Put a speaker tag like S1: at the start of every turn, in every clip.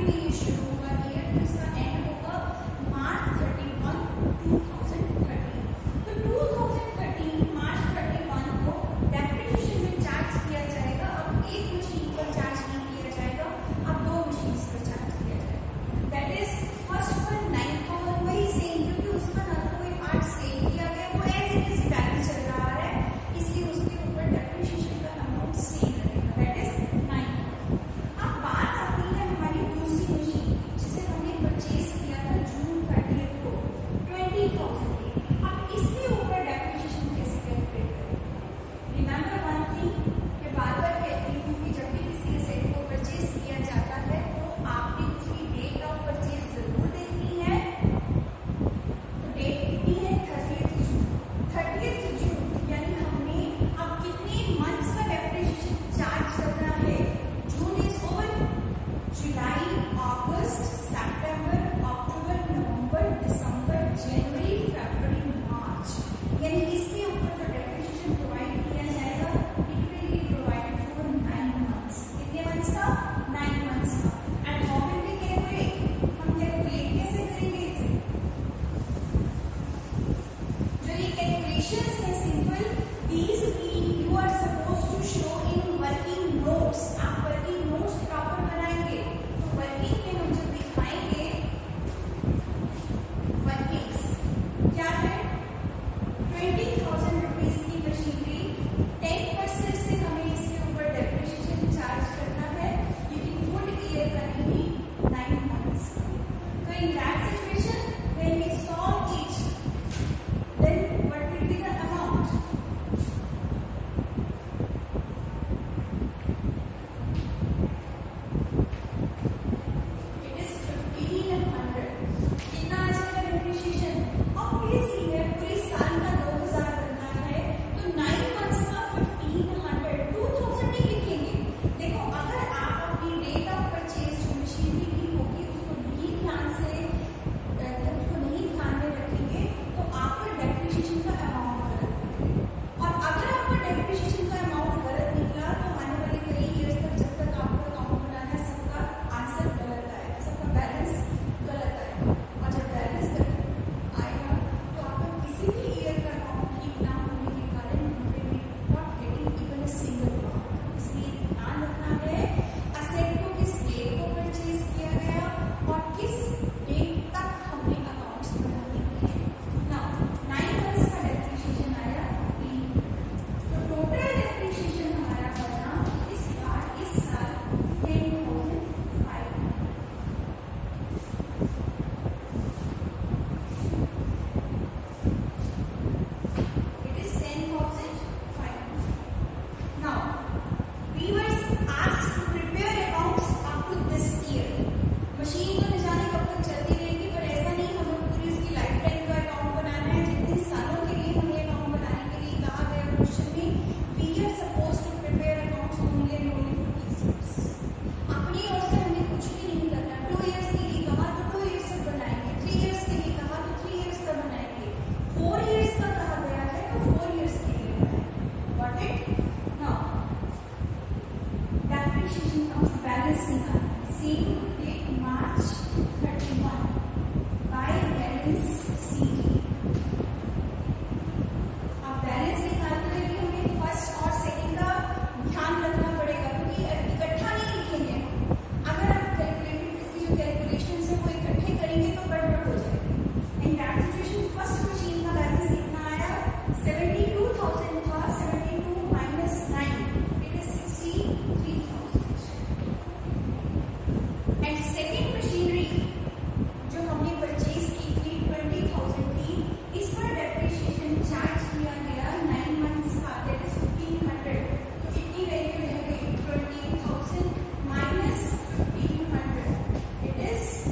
S1: में ये शुरू हुआ ईयर, तो इसका एंड होगा मार्च 31, 2013। तो 2013 मार्च 31 को डेप्रिसिएशन जो चार्ज किया जाएगा, अब एक मशीन पर चार्ज नहीं किया जाएगा, अब दो मशीन पर चार्ज किया जाएगा। दैट इज फर्स्ट पर 9,000 वही सेम, क्योंकि उसका ना तो कोई पार्ट सेल किया गया, वो एज इट इज बैलेंस चल रहा है, इसलिए उसके ऊपर डेप्रिसिएशन का अमाउंट सेम रहेगा, दैट इज 9,000। अब बात आती है हमारी दूसरी मशीन की, जिसे हमने परचेज किया था जून 30 को 20,000 की। अब इसके ऊपर डेप्रिसिएशन कैसे कैलकुलेट करें? रिमेंबर वन थिंग, मैं बार बार कहती हूँ कि जब भी किसी एसेट को परचेज किया जाता है तो आपने उसकी डेट ऑफ परचेज जरूर देखनी है। तो डेट कितनी है? 30th जून। 30th जून यानी हमने अब कितने मंथ्स का डेप्रिसिएशन चार्ज करना है? जून इज ओवर, जुलाई, अगस्त, सितंबर, अक्टूबर, नवंबर, दिसंबर, जनवरी, फरवरी, मार्च, यानी इसके ऊपर जो डेप्रिसिएशन प्रोवाइड किया जाएगा, it will be provided for 9 months. कितने मंथ्स का? 9 मंथ्स का। And how will we calculate? हम कैलकुलेट कैसे करेंगे इसे? जो ये कैलकुलेशंस है simple, these you are supposed to show in working notes। आप वर्किंग नोट्स प्रॉपर बनाएंगे, तो वर्किंग में हम जब दिखाएंगे वर्किंग्स क्या है, 20,000 रुपीज की मशीनरी, 10% से हमें इसके ऊपर डेप्रिसिएशन चार्ज करना है, लेकिन फुल ईयर का नहीं, 9 मंथ्स का। तो in that situation when we solve it, then what will be the amount? It is 1,500। कितना आ जाएगा डेप्रिसिएशन? ऑब्वियसली है, पूरे साल का 2,000 बनना है, तो 9 मंथ्स का 1,500, 2,000 नहीं लिखेंगे। देखो, अगर आप अपनी डेट ऑफ परचेज जो मशीनरी की होगी उसको नहीं ध्यान में रखेंगे, तो आपका डेप्रिसिएशन का अमाउंट गलत निकलेगा। और अगर आपका डेप्रिसिएशन का अमाउंट गलत निकला, तो आने वाले कई ईयर्स तक जब तक आपको अकाउंट बनाना है, सबका आंसर गलत आएगा, सबका बैलेंस गलत आएगा। और जब बैलेंस गलत आएगा तो आपका किसी भी ईयर का अकाउंट ठीक ना होने के कारण not getting even a single mark. इसलिए ध्यान रखना है असेट को किस डेट को परचेज किया गया और किस डेट तक हमने अकाउंट्स बनाने हैं। नाउ 9 मंथ्स का डेप्रिसिएशन आया 15, तो टोटल डेप्रिसिएशन हमारा बना इस साल 10,500। It is 10,500। Now we were asked to prepare accounts up to this year। Machine तो न जाने कब तक चलती रहेगी, पर ऐसा नहीं हमें पूरी उसकी लाइफ टाइम का अकाउंट बनाना है। जितने सालों के लिए हमें अकाउंट बनाने के लिए कहा गया क्वेश्चन में, we are suppose to prepare accounts only and only for 30 years। अपनी ओर से हमें कुछ भी नहीं करना। 2 इयर्स के लिए कहा तो 2 इयर्स तक बनाएंगे, 3 इयर्स के लिए कहा तो 3 इयर्स तक बनाएंगे, 4 इयर्स का कहा गया है तो 4 इयर्स के लिए बनाएंगे। Got it? नाउ डेप्रिसिएशन का बैलेंस निकालना है। Same date March 31 by balance CD. अब बैलेंस निकालते हुए भी हमें फर्स्ट और सेकंड का ध्यान रखना पड़ेगा, क्योंकि इकट्ठा नहीं लिखेंगे। अगर आप इसकी जो कैलकुलेशन है वो इकट्ठे करेंगे तो गड़बड़ हो जाएगी। In that situation first machine का बैलेंस कितना आया? 72,000 था, 72 minus 9, it is 63,000। And second machinery जो हमने परचेज की थी 20,000 की, इस पर डेप्रिसिएशन चार्ज किया गया 9 मंथ्स का, दैट इज 1,500। तो कितनी वैल्यू रह गई? 20,000 minus 1,500, इट इज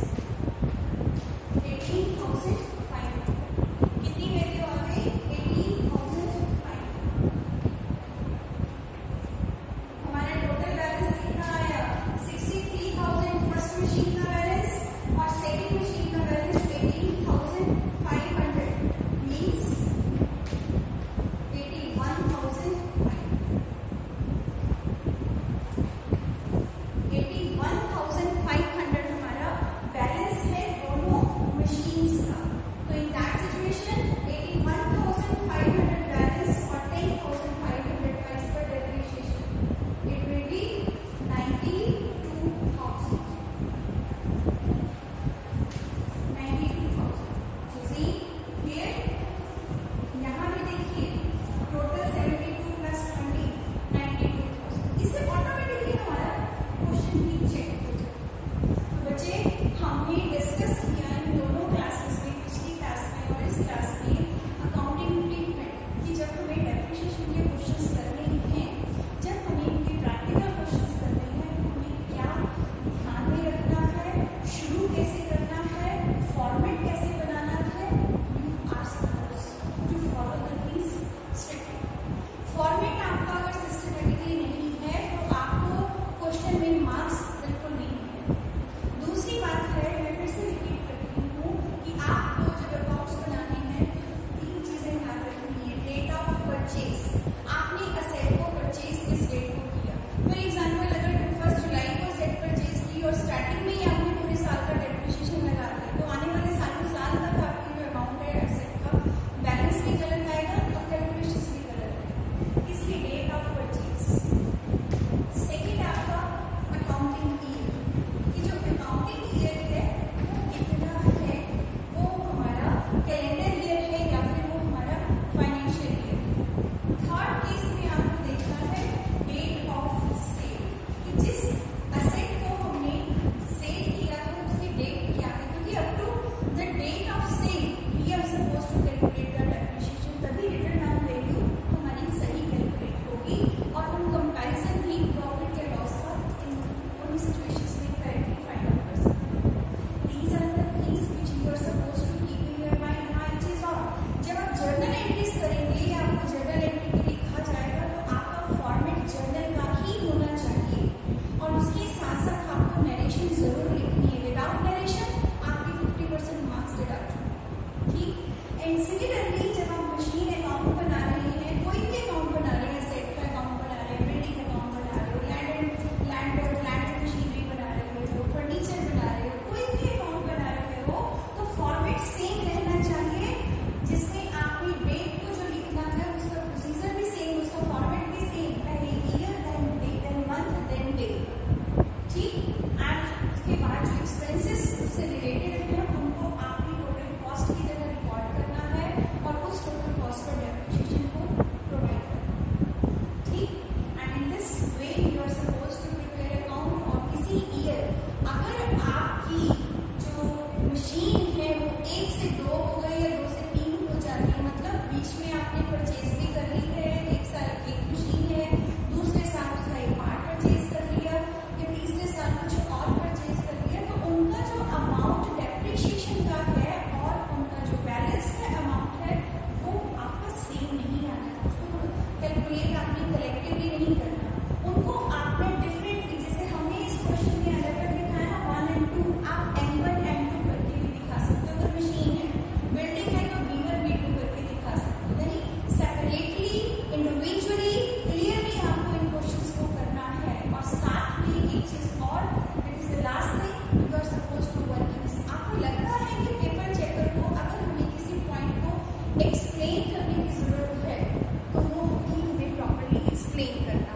S1: एक्सप्लेन करने की जरूरत है तो वो भी हमें प्रॉपरली एक्सप्लेन करना है।